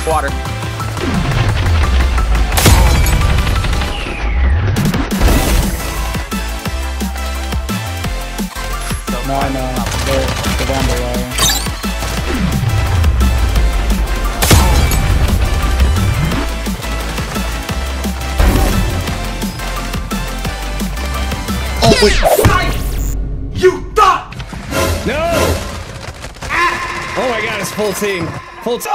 Water. No, I know. They're down below. Oh, wait. You thought! No! Ah! Oh my god, it's full team. Full team.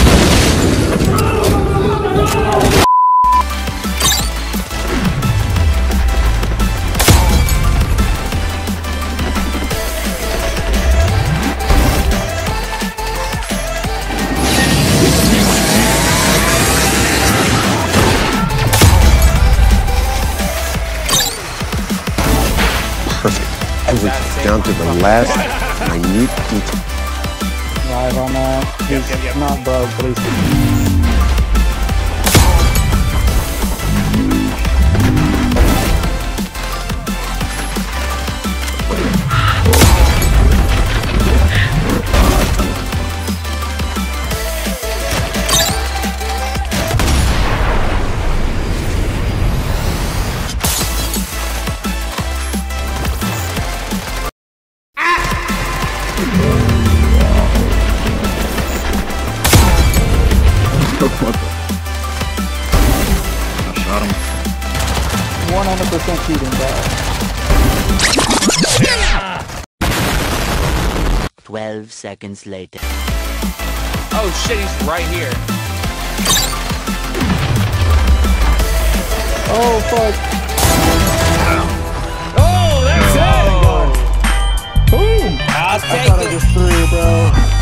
Perfect. Everything down to the last minute detail. Live on that. He's not broke, but he's... I shot him. 100% cheating, guys. 12 seconds later. Oh shit, he's right here. Oh, fuck. Oh, that's it! Boom! I'll I take thought I it. just threw, bro.